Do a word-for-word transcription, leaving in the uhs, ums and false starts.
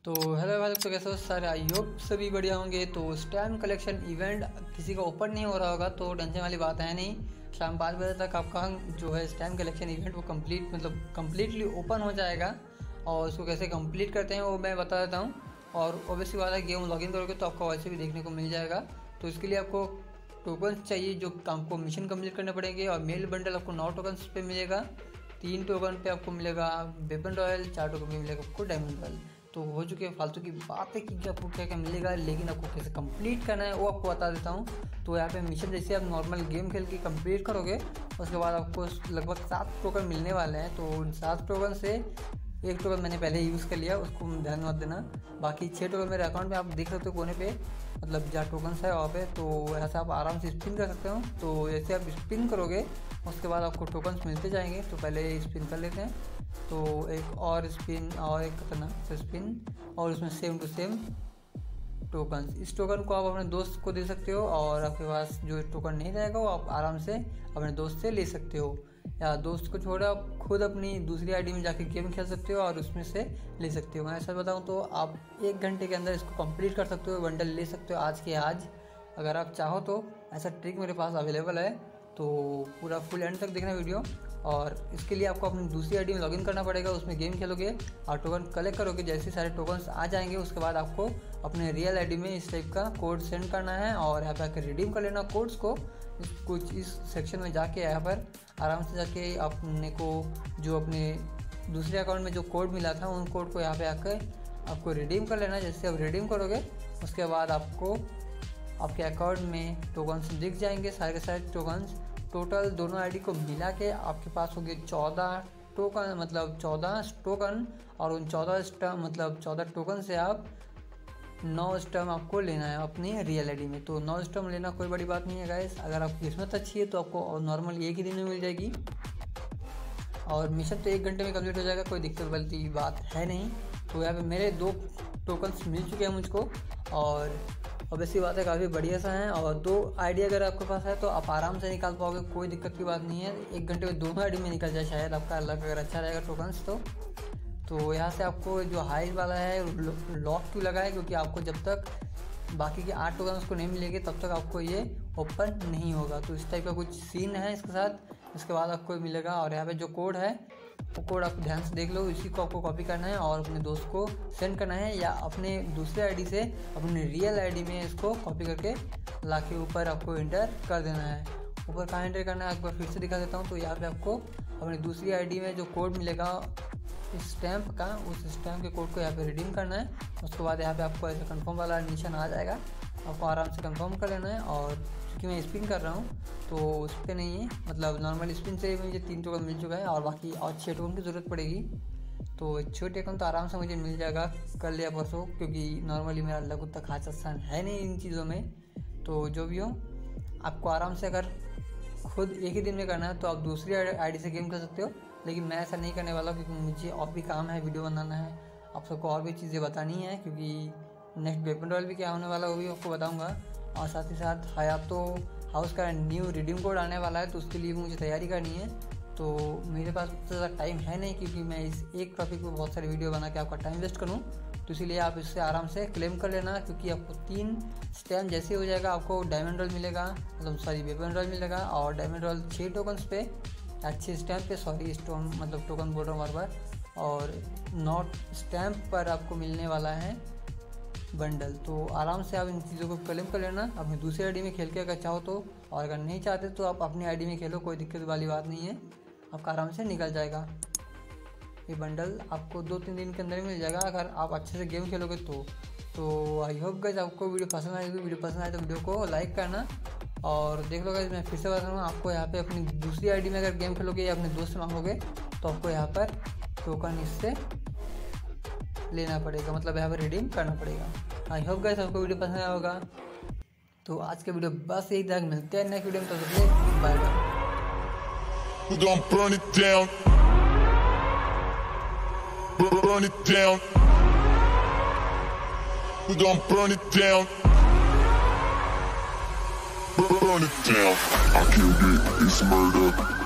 तो हेलो भाई, तो कैसे हो सारे? आई होप सभी बढ़िया होंगे। तो स्टैम्प कलेक्शन इवेंट किसी का ओपन नहीं हो रहा होगा तो टेंशन वाली बात है नहीं। शाम पाँच बजे तक आपका जो है स्टैम्प कलेक्शन इवेंट वो कंप्लीट मतलब कम्प्लीटली ओपन हो जाएगा। और उसको कैसे कंप्लीट करते हैं वो मैं बता देता हूँ। और ऑब्वियसली बात है, गेम लॉगिन करोगे तो आपको वैसे भी देखने को मिल जाएगा। तो इसके लिए आपको टोकन चाहिए जो आपको मिशन कंप्लीट करने पड़ेंगे। और मेल बंडल आपको नौ टोकन पे मिलेगा, तीन टोकन पे आपको मिलेगा वेपन रॉयल, चार टोकन पे मिलेगा आपको डायमंड रॉयल। तो हो चुके हैं फालतू की बात है कि आपको क्या क्या मिलेगा, लेकिन आपको कैसे कंप्लीट करना है वो आपको बता देता हूँ। तो यहाँ पे मिशन जैसे आप नॉर्मल गेम खेल के कंप्लीट करोगे उसके बाद आपको लगभग सात टोकन मिलने वाले हैं। तो उन सात टोकन से एक टोकन मैंने पहले यूज़ कर लिया, उसको ध्यान मत देना। बाकी छः टोकन मेरे अकाउंट में आप देख सकते हो कोने पे, मतलब जहाँ टोकन्स है वहाँ पे। तो ऐसा आप आराम से स्पिन कर सकते हो। तो जैसे आप स्पिन करोगे उसके बाद आपको टोकन्स मिलते जाएंगे। तो पहले स्पिन कर लेते हैं। तो एक और स्पिन और एक खतरनाक स्पिन और उसमें सेम टू सेम टोकन्स। इस टोकन को आप अपने दोस्त को दे सकते हो, और आपके पास जो टोकन नहीं रहेगा वो आप आराम से अपने दोस्त से ले सकते हो, या दोस्त को छोड़ आप खुद अपनी दूसरी आईडी में जाके गेम खेल सकते हो और उसमें से ले सकते हो। मैं ऐसा बताऊं तो आप एक घंटे के अंदर इसको कंप्लीट कर सकते हो, बंडल ले सकते हो आज के आज अगर आप चाहो तो। ऐसा ट्रिक मेरे पास अवेलेबल है। तो पूरा फुल एंड तक देखना वीडियो। और इसके लिए आपको अपनी दूसरी आईडी में लॉगिन करना पड़ेगा, उसमें गेम खेलोगे और टोकन कलेक्ट करोगे। जैसे सारे टोकन्स आ जाएंगे उसके बाद आपको अपने रियल आईडी में इस टाइप का कोड सेंड करना है और यहाँ पे आकर रिडीम कर लेना कोड्स को। इस कुछ इस सेक्शन में जाके यहाँ पर आराम से जाके अपने को जो अपने दूसरे अकाउंट में जो कोड मिला था उन कोड को यहाँ पे आकर आपको रिडीम कर लेना। जैसे आप रिडीम करोगे उसके बाद आपको आपके अकाउंट में टोकन्स दिख जाएंगे, सारे के सारे टोकन्स। टोटल दोनों आईडी को मिला के आपके पास होंगे चौदह टोकन, मतलब चौदह टोकन। और उन चौदह स्टम मतलब चौदह टोकन से आप नौ स्टम आपको लेना है अपनी रियल आईडी में। तो नौ स्टम लेना कोई बड़ी बात नहीं है गाइस। अगर आपकी किस्मत अच्छी है तो आपको नॉर्मल एक ही दिन में मिल जाएगी। और मिशन तो एक घंटे में कंप्लीट हो जाएगा, कोई दिक्कत वाली बात है नहीं। तो यहाँ पे मेरे दो टोकन्स मिल चुके हैं मुझको, और ऑब्वियसली बात है काफ़ी बढ़िया सा है। और दो आईडी अगर आपके पास है तो आप आराम से निकाल पाओगे, कोई दिक्कत की बात नहीं है। एक घंटे में दोनों आईडी में निकल जाए शायद आपका लक अगर अच्छा रहेगा टोकन्स तो। तो यहाँ से आपको जो हाई वाला है लॉक क्यों लगा है, क्योंकि आपको जब तक बाकी के आठ टोकन को नहीं मिलेंगे तब तक आपको ये ओपन नहीं होगा। तो इस टाइप का कुछ सीन है इसके साथ। इसके बाद आपको मिलेगा, और यहाँ पे जो कोड है वो कोड आप ध्यान से देख लो। इसी को आपको कॉपी करना है और अपने दोस्त को सेंड करना है, या अपने दूसरे आईडी से अपने रियल आईडी में इसको कॉपी करके ला के ऊपर आपको इंटर कर देना है। ऊपर कहाँ इंटर करना है एक बार फिर से दिखा देता हूँ। तो यहाँ पे आपको अपनी दूसरी आईडी में जो कोड मिलेगा स्टैम्प का, उस स्टैम्प के कोड को यहाँ पे रिडीम करना है। उसके बाद यहाँ पे आपको ऐसा कंफर्म वाला निशान आ जाएगा, आपको आराम से कंफर्म कर लेना है। और क्योंकि मैं स्पिन कर रहा हूँ तो उस पर नहीं है, मतलब नॉर्मल स्पिन से मुझे तीन टोकन मिल चुका है और बाकी और छः टोकन की ज़रूरत पड़ेगी। तो छः टोकन तो आराम से मुझे मिल जाएगा कल या परसों, क्योंकि नॉर्मली मेरा लग उतना खास आसान है नहीं इन चीज़ों में। तो जो भी हो, आपको आराम से अगर खुद एक ही दिन में करना है तो आप दूसरी आईडी से गेम कर सकते हो, लेकिन मैं ऐसा नहीं करने वाला क्योंकि मुझे और भी काम है, वीडियो बनाना है, आप सबको और भी चीज़ें बतानी है। क्योंकि नेक्स्ट वेपन रॉयल भी क्या होने वाला वो भी आपको बताऊंगा। और साथ ही साथ हयातो हाउस का न्यू रिडीम कोड आने वाला है, तो उसके लिए भी मुझे तैयारी करनी है। तो मेरे पास उतना ज़्यादा टाइम है नहीं, क्योंकि मैं इस एक टॉपिक पर बहुत सारी वीडियो बना के आपका टाइम वेस्ट करूँ। तो इसीलिए आप इससे आराम से क्लेम कर लेना, क्योंकि आपको तीन स्टैम्प जैसे हो जाएगा आपको डायमंड रॉयल मिलेगा, मतलब सॉरी वेपन रॉयल मिलेगा। और डायमंड रॉयल छः टोकन्स पे, अच्छे स्टैम्प पे, सॉरी स्टोन मतलब टोकन बोल रहा हूँ बार बार। और नॉट स्टैम्प पर आपको मिलने वाला है बंडल। तो आराम से आप इन चीज़ों को क्लेम कर लेना अपनी दूसरी आईडी में खेल के अगर चाहो तो। और अगर नहीं चाहते तो आप अपनी आईडी में खेलो, कोई दिक्कत वाली बात नहीं है, आपका आराम से निकल जाएगा ये बंडल। आपको दो तीन दिन के अंदर मिल जाएगा अगर आप अच्छे से गेम खेलोगे तो। तो आई होप गाइस आपको वीडियो पसंद आएगी। वीडियो पसंद आए तो वीडियो को लाइक करना। और देख लो गाइस, मैं फिर से बता रहा हूँ, आपको यहाँ पे अपनी दूसरी आईडी में अगर गेम खेलोगे या अपने दोस्त से मांगोगे तो आपको यहाँ पर टोकन इससे लेना पड़ेगा, मतलब यहाँ पर रिडीम करना पड़ेगा। आई होप गाइस आपको वीडियो पसंद आया होगा। तो आज के वीडियो बस यही तक, मिलते हैं नेक्स्ट वीडियो में। तो bye bye. We're gonna burn it down. Burn it down. We're gonna burn it down. Burn it down. I killed it. It's murder.